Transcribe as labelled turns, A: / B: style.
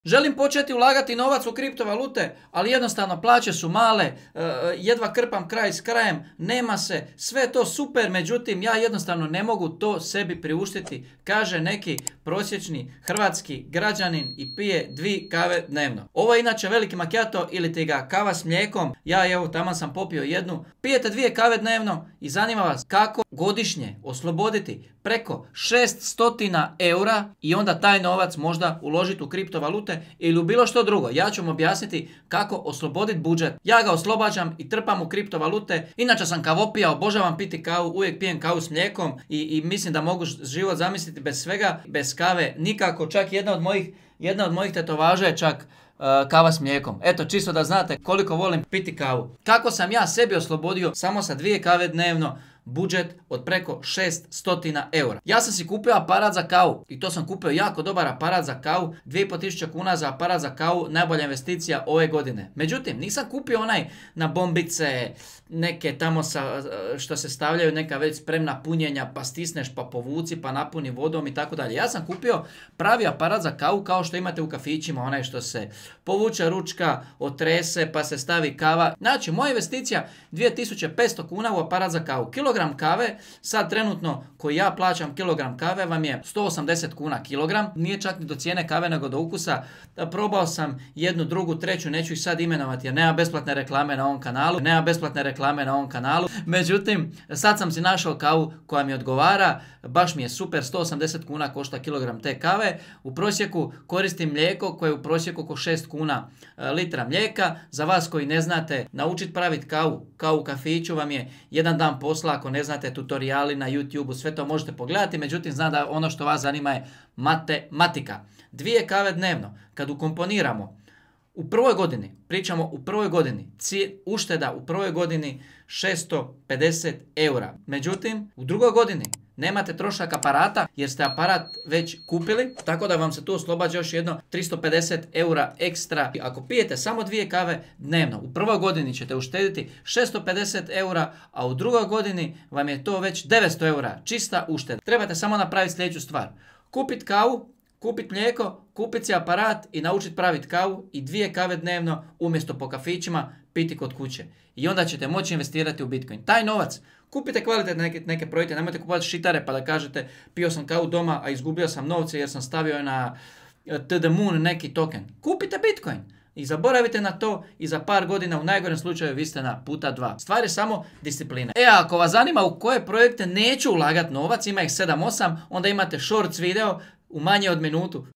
A: Želim početi ulagati novac u kriptovalute, ali jednostavno plaće su male, jedva krpam kraj s krajem, nema se, sve je to super, međutim ja jednostavno ne mogu to sebi priuštiti, kaže neki prosječni hrvatski građanin i pije 2 kave dnevno. Ovo je inače veliki macchiato ili ti ga kava s mlijekom, ja evo taman sam popio jednu. Pijete 2 kave dnevno i zanima vas kako godišnje osloboditi preko 600 eura i onda taj novac možda uložiti u kriptovalute ili u bilo što drugo. Ja ću vam objasniti kako osloboditi budžet. Ja ga oslobađam i trpam u kriptovalute. Inače sam kavopija, obožavam piti kavu, uvijek pijem kavu s mlijekom i mislim da mogu život zamisliti bez svega, bez kave nikako. Čak jedna od mojih tetovaža je čak kava s mlijekom. Eto, čisto da znate koliko volim piti kavu. Kako sam ja sebi oslobodio samo sa 2 kave dnevno budžet od preko 600 eura. Ja sam si kupio aparat za kavu i to sam kupio jako dobar aparat za kavu, 2500 kuna za aparat za kavu, najbolja investicija ove godine. Međutim, nisam kupio onaj na bombice, neke tamo što se stavljaju neka već spremna punjenja, pa stisneš, pa povuci, pa napuni vodom i tako dalje. Ja sam kupio pravi aparat za kavu kao što imate u kafićima, onaj što se povuče ručka, otrese, pa se stavi kava. Znači, moja investicija 2500 kuna u aparat za kavu. Kilogram kave, sad trenutno koji ja plaćam kilogram kave vam je 180 kuna kilogram. Nije čak ni do cijene kave nego do ukusa. Probao sam jednu, drugu, treću, neću ih sad imenovati jer nema besplatne reklame na ovom kanalu. Međutim, sad sam si našao kavu koja mi odgovara, baš mi je super, 180 kuna košta kilogram te kave. U prosjeku koristim mlijeko koje je u prosjeku oko 6 kuna litra mlijeka. Za vas koji ne znate naučiti praviti kavu u kafiću vam je jedan dan posla. Ako ne znate, tutoriali na YouTube-u, sve to možete pogledati, međutim znam da ono što vas zanima je matematika. 2 kave dnevno, kad ukomponiramo u prvoj godini, pričamo u prvoj godini, ušteda u prvoj godini 650 eura. Međutim, u drugoj godini nemate trošak aparata jer ste aparat već kupili, tako da vam se tu oslobađa još jedno 350 eura ekstra. Ako pijete samo 2 kave dnevno, u prvoj godini ćete uštediti 650 eura, a u drugoj godini vam je to već 900 eura, čista ušteda. Trebate samo napraviti sljedeću stvar. Kupiti kavu, kupiti mlijeko, kupiti si aparat i naučiti praviti kavu i 2 kave dnevno umjesto po kafićima piti kod kuće. I onda ćete moći investirati u Bitcoin. Taj novac, kupite kvalitetne neke projekte, nemojte kupovati šitare pa da kažete pio sam kavu doma, a izgubio sam novce jer sam stavio na To the Moon neki token. Kupite Bitcoin i zaboravite na to i za par godina u najgorem slučaju vi ste na puta 2. Stvar je samo disciplina. Ako vas zanima u koje projekte neću ulagati novac, ima ih 7-8, onda imate shorts video u manje od minutu.